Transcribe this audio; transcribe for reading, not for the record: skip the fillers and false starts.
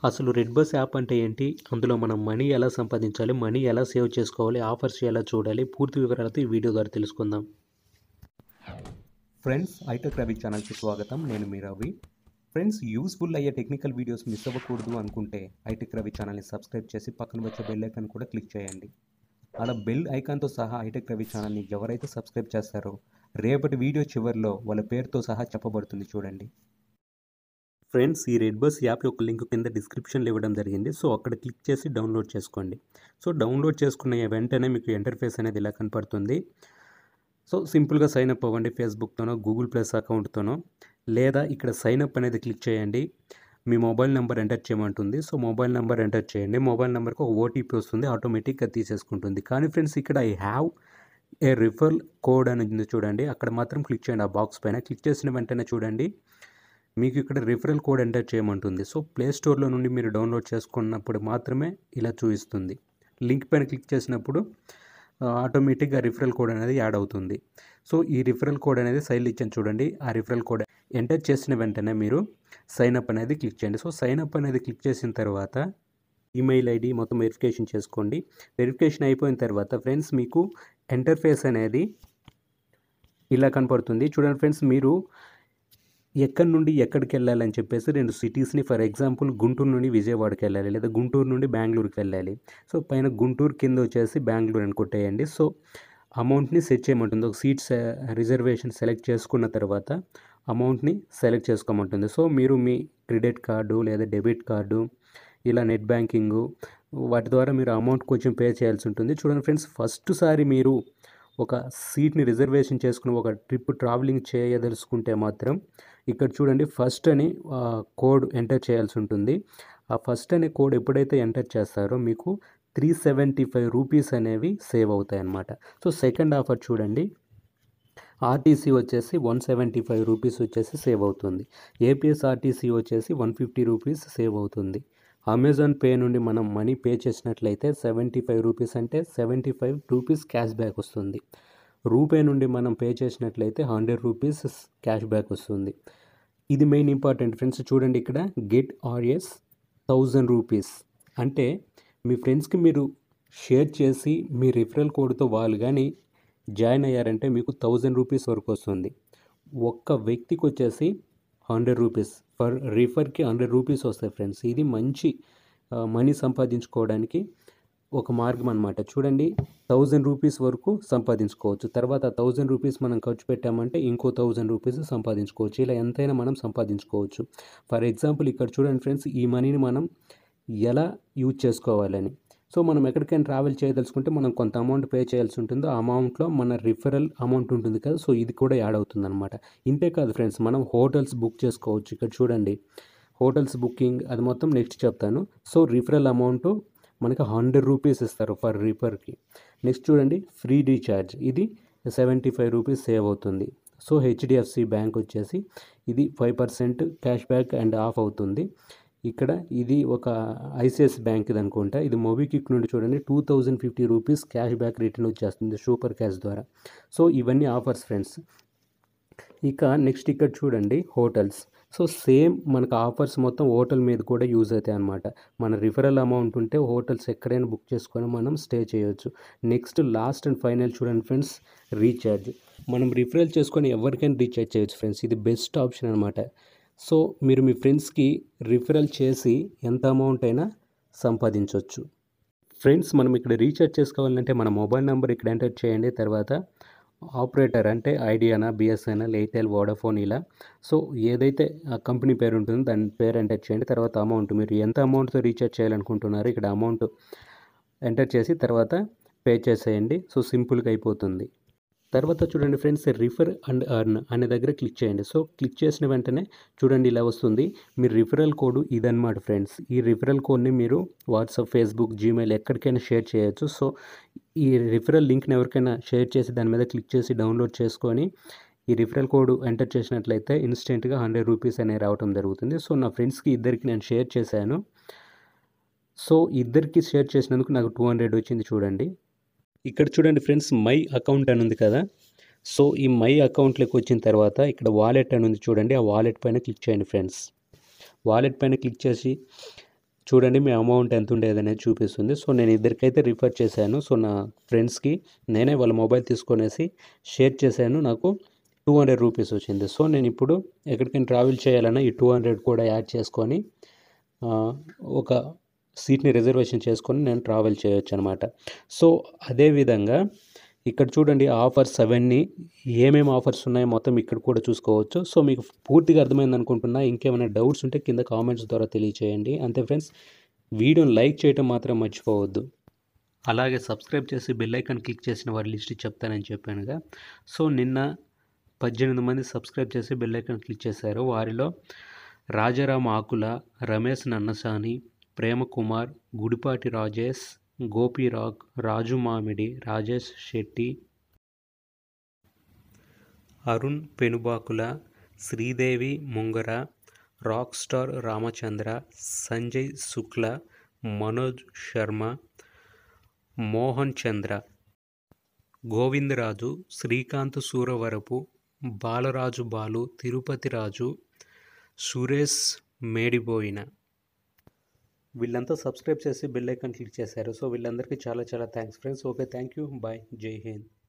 అసలు red bus app అంటే ఏంటి? అందులో మనం మనీ ఎలా సంపాదించాలి? మనీ ఎలా సేవ్ చేసుకోవాలి? ఆఫర్స్ ఎలా చూడాలి? పూర్తి వివరాలతో ఈ వీడియో ద్వారా తెలుసుకుందాం. ఫ్రెండ్స్, హైటెక్ రవి ఛానల్కి స్వాగతం. నేను మీ రవి. ఫ్రెండ్స్, యూస్ఫుల్ అయ్యే టెక్నికల్ వీడియోస్ మిస్ అవ్వకూడదు అనుకుంటే హైటెక్ రవి ఛానల్ని సబ్స్క్రైబ్ చేసి పక్కన వచ్చే బెల్ ఐకాన్ కూడా క్లిక్ చేయండి. అలా బెల్ ఐకాన్తో సహా హైటెక్ రవి ఛానల్ని ఎవరైతే సబ్స్క్రైబ్ చేస్తారో రేపటి వీడియో చివరిలో వాళ్ళ పేరుతో సహా చెప్పబడుతుంది, చూడండి. ఫ్రెండ్స్, ఈ రెడ్ బస్ యాప్ యొక్క లింక్ కింద డిస్క్రిప్షన్లో ఇవ్వడం జరిగింది. సో అక్కడ క్లిక్ చేసి డౌన్లోడ్ చేసుకోండి. సో డౌన్లోడ్ చేసుకున్న వెంటనే మీకు ఇంటర్ఫేస్ అనేది ఇలా కనపడుతుంది. సో సింపుల్గా సైన్ అప్ అవ్వండి. ఫేస్బుక్తోనో గూగుల్ ప్లస్ అకౌంట్తోనో, లేదా ఇక్కడ సైన్ అప్ అనేది క్లిక్ చేయండి. మీ మొబైల్ నెంబర్ ఎంటర్ చేయమంటుంది. సో మొబైల్ నెంబర్ ఎంటర్ చేయండి. మొబైల్ నెంబర్కి ఒక ఓటీపీ వస్తుంది, ఆటోమేటిక్గా తీసేసుకుంటుంది. కానీ ఫ్రెండ్స్, ఇక్కడ I have a referral code అని ఉంది చూడండి, అక్కడ మాత్రం క్లిక్ చేయండి. ఆ బాక్స్ పైన క్లిక్ చేసిన వెంటనే చూడండి, మీకు ఇక్కడ రిఫరల్ కోడ్ ఎంటర్ చేయమంటుంది. సో ప్లే స్టోర్లో నుండి మీరు డౌన్లోడ్ చేసుకున్నప్పుడు మాత్రమే ఇలా చూపిస్తుంది. లింక్ పైన క్లిక్ చేసినప్పుడు ఆటోమేటిక్గా రిఫరల్ కోడ్ అనేది యాడ్ అవుతుంది. సో ఈ రిఫరల్ కోడ్ అనేది సైడ్ ఇచ్చాను చూడండి. ఆ రిఫరల్ కోడ్ ఎంటర్ చేసిన వెంటనే మీరు సైన్ అప్ అనేది క్లిక్ చేయండి. సో సైన్ అప్ అనేది క్లిక్ చేసిన తర్వాత ఈమెయిల్ ఐడి మొత్తం వెరిఫికేషన్ చేసుకోండి. వెరిఫికేషన్ అయిపోయిన తర్వాత ఫ్రెండ్స్, మీకు ఇంటర్ఫేస్ అనేది ఇలా కనపడుతుంది. చూడండి ఫ్రెండ్స్, మీరు ఎక్కడి నుండి ఎక్కడికి వెళ్ళాలని చెప్పేసి 2 సిటీస్ని, ఫర్ ఎగ్జాంపుల్ గుంటూరు నుండి విజయవాడకి వెళ్ళాలి, లేదా గుంటూరు నుండి బెంగళూరుకి వెళ్ళాలి. సో పైన గుంటూరు కింద వచ్చేసి బెంగళూరు అని కొట్టేయండి. సో అమౌంట్ని సెట్ చేయమంటుంది. ఒక సీట్ రిజర్వేషన్ సెలెక్ట్ చేసుకున్న తర్వాత అమౌంట్ని సెలెక్ట్ చేసుకోమంటుంది. సో మీరు మీ క్రెడిట్ కార్డు లేదా డెబిట్ కార్డు, ఇలా నెట్ బ్యాంకింగు, వాటి ద్వారా మీరు అమౌంట్ కొంచెం పే చేయాల్సి ఉంటుంది. చూడండి ఫ్రెండ్స్, ఫస్ట్ సారి మీరు ఒక సీట్ని రిజర్వేషన్ చేసుకుని ఒక ట్రిప్ ట్రావెలింగ్ చేయదలుచుకుంటే మాత్రం ఇక్కడ చూడండి, ఫస్ట్ అని కోడ్ ఎంటర్ చేయాల్సి ఉంటుంది. ఆ ఫస్ట్ అనే కోడ్ ఎప్పుడైతే ఎంటర్ చేస్తారో మీకు 375 రూపీస్ అనేవి సేవ్ అవుతాయి అన్నమాట. సో సెకండ్ ఆఫర్ చూడండి, ఆర్టీసీ వచ్చేసి 175 రూపీస్ వచ్చేసి సేవ్ అవుతుంది. ఏపీఎస్ఆర్టీసీ వచ్చేసి 150 రూపీస్ సేవ్ అవుతుంది. అమెజాన్ పే నుండి మనం మనీ పే చేసినట్లయితే 75 రూపీస్ అంటే 75 రూపీస్ క్యాష్ బ్యాక్ వస్తుంది. రూపే నుండి మనం పే చేసినట్లయితే 100 రూపీస్ క్యాష్ బ్యాక్ వస్తుంది. ఇది మెయిన్ ఇంపార్టెంట్ ఫ్రెండ్స్. చూడండి, ఇక్కడ గెట్ ఆర్ఎస్ 1000 రూపీస్ అంటే మీ ఫ్రెండ్స్కి మీరు షేర్ చేసి మీ రిఫరల్ కోడ్తో వాళ్ళు కానీ జాయిన్ అయ్యారంటే మీకు 1000 రూపీస్ వరకు వస్తుంది. ఒక్క వ్యక్తికి వచ్చేసి 100 రూపీస్, ఫర్ రిఫర్కి 100 రూపీస్ వస్తాయి ఫ్రెండ్స్. ఇది మంచి మనీ సంపాదించుకోవడానికి ఒక మార్గం అనమాట. చూడండి, 1000 రూపీస్ వరకు సంపాదించుకోవచ్చు. తర్వాత 1000 రూపీస్ మనం ఖర్చు పెట్టామంటే ఇంకో 1000 రూపీస్ సంపాదించుకోవచ్చు. ఇలా ఎంతైనా మనం సంపాదించుకోవచ్చు. ఫర్ ఎగ్జాంపుల్ ఇక్కడ చూడండి ఫ్రెండ్స్, ఈ మనీని మనం ఎలా యూజ్ చేసుకోవాలని. సో మనం ఎక్కడికైనా ట్రావెల్ చేయదలుచుకుంటే మనం కొంత అమౌంట్ పే చేయాల్సి ఉంటుంది. ఆ అమౌంట్లో మన రిఫరల్ అమౌంట్ ఉంటుంది కదా, సో ఇది కూడా యాడ్ అవుతుంది అనమాట. ఇంతే కాదు ఫ్రెండ్స్, మనం హోటల్స్ బుక్ చేసుకోవచ్చు. ఇక్కడ చూడండి, హోటల్స్ బుకింగ్ అది మొత్తం నెక్స్ట్ చెప్తాను. సో రిఫరల్ అమౌంట్ మనకి 100 రూపీస్ ఇస్తారు ఫర్ రిఫర్కి. నెక్స్ట్ చూడండి, ఫ్రీ రీఛార్జ్, ఇది 75 రూపీస్ సేవ్ అవుతుంది. సో హెచ్డిఎఫ్సి బ్యాంక్ వచ్చేసి ఇది 5% క్యాష్ బ్యాక్ అండ్ ఆఫ్ అవుతుంది. ఇక్కడ ఇది ఒక ఐసిఐసి బ్యాంక్ ఇది అనుకుంటా. ఇది మొబిక్విక్ నుండి చూడండి 2050 రూపీస్ క్యాష్ బ్యాక్ రిటర్న్ వచ్చేస్తుంది సూపర్ క్యాష్ ద్వారా. సో ఇవన్నీ ఆఫర్స్ ఫ్రెండ్స్. ఇక నెక్స్ట్ ఇక్కడ చూడండి, హోటల్స్. సో సేమ్ మనకు ఆఫర్స్ మొత్తం హోటల్ మీద కూడా యూజ్ అవుతాయి అన్నమాట. మన రిఫరల్ అమౌంట్ ఉంటే హోటల్స్ ఎక్కడైనా బుక్ చేసుకొని మనం స్టే చేయొచ్చు. నెక్స్ట్ లాస్ట్ అండ్ ఫైనల్ చూడండి ఫ్రెండ్స్, రీఛార్జ్. మనం రిఫరల్ చేసుకొని ఎవరికైనా రీఛార్జ్ చేయొచ్చు ఫ్రెండ్స్. ఇది బెస్ట్ ఆప్షన్ అనమాట. సో మీరు మీ ఫ్రెండ్స్కి రిఫరల్ చేసి ఎంత అమౌంట్ అయినా సంపాదించవచ్చు ఫ్రెండ్స్. మనం ఇక్కడ రీఛార్జ్ చేసుకోవాలంటే మన మొబైల్ నెంబర్ ఇక్కడ ఎంటర్ చేయండి. తర్వాత ఆపరేటర్ అంటే ఐడియానా, బిఎస్ఎన్ఎల్, ఎయిర్టెల్, వోడాఫోన్, ఇలా సో ఏదైతే ఆ కంపెనీ పేరు ఉంటుందో దాని పేరు ఎంటర్ చేయండి. తర్వాత అమౌంట్, మీరు ఎంత అమౌంట్తో రీఛార్జ్ చేయాలనుకుంటున్నారో ఇక్కడ అమౌంట్ ఎంటర్ చేసి తర్వాత పే చేసేయండి. సో సింపుల్గా అయిపోతుంది. తర్వాత చూడండి ఫ్రెండ్స్, రిఫర్ అండ్ ఎర్న్ అనే దగ్గర క్లిక్ చేయండి. సో క్లిక్ చేసిన వెంటనే చూడండి ఇలా వస్తుంది. మీ రిఫరల్ కోడ్ ఇదన్నమాట ఫ్రెండ్స్. ఈ రిఫరల్ కోడ్ని మీరు వాట్సాప్, ఫేస్బుక్, జీమెయిల్ ఎక్కడికైనా షేర్ చేయొచ్చు. సో ఈ రిఫరల్ లింక్ని ఎవరికైనా షేర్ చేసి దాని మీద క్లిక్ చేసి డౌన్లోడ్ చేసుకొని ఈ రిఫరల్ కోడ్ ఎంటర్ చేసినట్లయితే ఇన్స్టెంట్గా 100 రూపీస్ అనేవి రావడం జరుగుతుంది. సో నా ఫ్రెండ్స్కి ఇద్దరికి నేను షేర్ చేశాను. సో ఇద్దరికి షేర్ చేసినందుకు నాకు 200 వచ్చింది. చూడండి ఇక్కడ చూడండి ఫ్రెండ్స్, మై అకౌంట్ అని ఉంది కదా. సో ఈ మై అకౌంట్లోకి వచ్చిన తర్వాత ఇక్కడ వాలెట్ అని ఉంది చూడండి. ఆ వాలెట్ పైన క్లిక్ చేయండి ఫ్రెండ్స్. వాలెట్ పైన క్లిక్ చేసి చూడండి మీ అమౌంట్ ఎంత ఉండేదనేది చూపిస్తుంది. సో నేను ఇద్దరికైతే రిఫర్ చేశాను. సో నా ఫ్రెండ్స్‌కి నేనే వాళ్ళ మొబైల్ తీసుకొనేసి షేర్ చేశాను. నాకు 200 రూపీస్ వచ్చింది. సో నేను ఇప్పుడు ఎక్కడికైనా ట్రావెల్ చేయాలన్నా ఈ 200 కూడా యాడ్ చేసుకొని ఒక సీట్‌ని రిజర్వేషన్ చేసుకొని నేను ట్రావెల్ చేయొచ్చనమాట. సో అదేవిధంగా ఇక్కడ చూడండి ఆఫర్స్ అవన్నీ ఏమేమి ఆఫర్స్ ఉన్నాయో మొత్తం ఇక్కడ కూడా చూసుకోవచ్చు. సో మీకు పూర్తిగా అర్థమైంది అనుకుంటున్నా. ఇంకేమైనా డౌట్స్ ఉంటే కింద కామెంట్స్ ద్వారా తెలియచేయండి. అంతే ఫ్రెండ్స్, వీడియోని లైక్ చేయటం మాత్రం మర్చిపోవద్దు. అలాగే సబ్స్క్రైబ్ చేసి బెల్ ఐకాన్ క్లిక్ చేసిన వారి లిస్ట్ చెప్తానని చెప్పానుగా. సో నిన్న 18 మంది సబ్స్క్రైబ్ చేసి బెల్ ఐకాన్ క్లిక్ చేశారు. వారిలో రాజారాం ఆకుల, రమేష్ నన్నసాని, ప్రేమకుమార్, గుడిపాటి రాజేష్, గోపీరాగ్, రాజు మామిడి, రాజేష్ శెట్టి, అరుణ్ పెనుబాకుల, శ్రీదేవి ముంగర, రాక్ స్టార్ రామచంద్ర, సంజయ్ శుక్ల, మనోజ్ శర్మ, మోహన్ చంద్ర, గోవిందరాజు, శ్రీకాంత్ సూరవరపు, బాలరాజు బాలు, తిరుపతి రాజు, సురేష్ మేడిబోయిన, వీళ్ళంతా సబ్స్క్రైబ్ చేసి బెల్ ఐకాన్ క్లిక్ చేశారు. సో వీళ్ళందరికీ చాలా చాలా thanks friends. Okay, thank you, bye, జై హింద్.